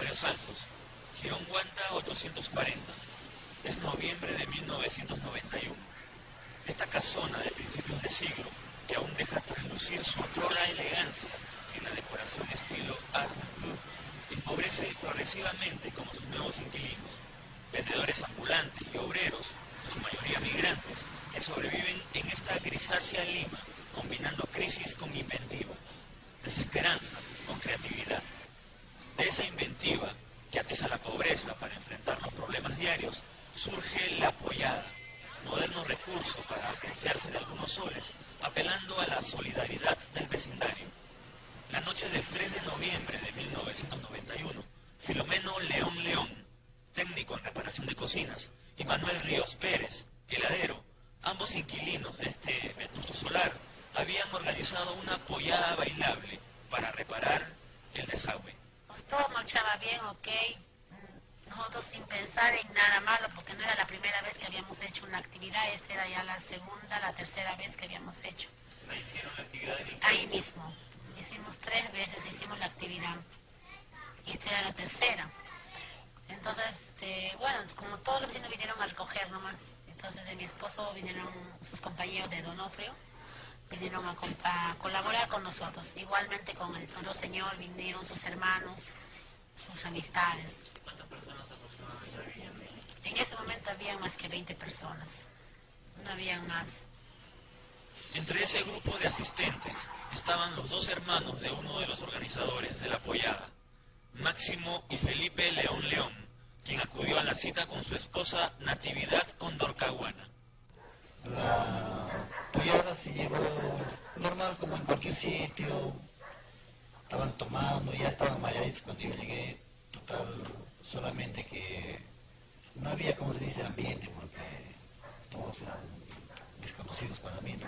Barrios Altos, Girón Guanta 840. Es noviembre de 1991. Esta casona de principios de siglo, que aún deja traslucir su otrora elegancia en la decoración estilo Art Nouveau, empobrece progresivamente como sus nuevos inquilinos, vendedores ambulantes y obreros, en su mayoría migrantes, que sobreviven en esta grisácea Lima, combinando crisis con inventiva, desesperanza con creatividad. De esa inventiva, que atiza la pobreza para enfrentar los problemas diarios, surge la pollada, moderno recurso para apreciarse de algunos soles, apelando a la solidaridad del vecindario. La noche del 3 de noviembre de 1991, Filomeno León, técnico en reparación de cocinas, y Manuel Ríos Pérez, heladero, ambos inquilinos de este vetusto solar, habían organizado una pollada bailable para reparar el desagüe. Pues todo marchaba bien, ok. Nosotros sin pensar en nada malo, porque no era la primera vez que habíamos hecho una actividad, esta era ya la segunda, la tercera vez que habíamos hecho. ¿La hicieron la actividad en el Ahí mismo. Hicimos 3 veces, hicimos la actividad. Y esta era la tercera. Entonces, bueno, como todos los vecinos vinieron a recoger nomás. Entonces de mi esposo vinieron sus compañeros de Donofrio, vinieron a colaborar con nosotros. Igualmente con el otro señor vinieron sus hermanos, sus amistades. ¿Cuántas personas aproximadamente habían? En ese momento había más que 20 personas, no habían más. Entre ese grupo de asistentes estaban los 2 hermanos de uno de los organizadores de la pollada, Máximo y Felipe León, quien acudió a la cita con su esposa Natividad Condorcahuana. La pollada se llevó normal como en cualquier sitio, estaban tomando, ya estaban mareados cuando yo llegué, total, solamente que no había, como se dice, ambiente, porque todos eran desconocidos para mí,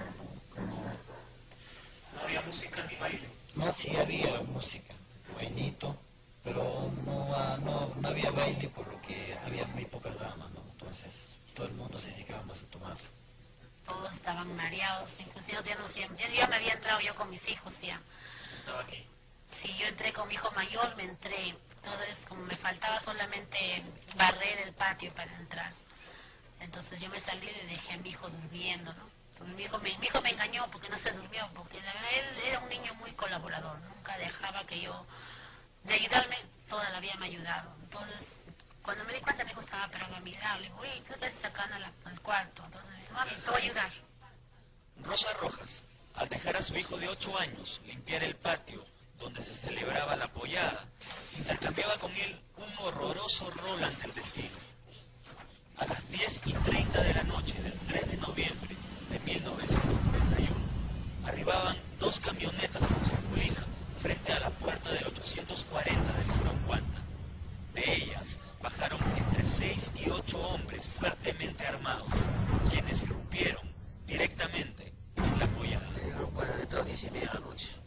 ¿No había música ni baile? No, sí había música, bailito, pero no había baile por lo que había muy pocas damas, ¿no? Entonces todo el mundo se dedicaba más a tomar. Todos estaban mareados, inclusive yo me había entrado yo con mis hijos ya. ¿Estaba aquí? Sí, yo entré con mi hijo mayor, me entré. Entonces, como me faltaba solamente barrer el patio para entrar. Entonces yo me salí y dejé a mi hijo durmiendo, ¿no? Entonces, mi hijo me engañó porque no se durmió, porque la verdad él era un niño muy colaborador, nunca dejaba que yo, de ayudarme, toda la vida me ha ayudado. Entonces, cuando me di cuenta mi hijo estaba parado a mi lado, le digo, uy, ¿qué estás sacando al cuarto? Entonces me dijo, mami, te voy a ayudar. Rosa Rojas, al dejar a su hijo de 8 años limpiar el patio donde se celebraba la pollada, intercambiaba con él un horroroso rol ante el destino. A las 10:30 de la noche del 3 de noviembre de 1991, arribaban 2 camionetas con circulina frente a la puerta del 840 del Girón Guanta. De ellas bajaron entre 6 y 8 hombres fuertemente armados, quienes irrumpieron directamente en la pollada. El grupo era de 10:30 de la noche.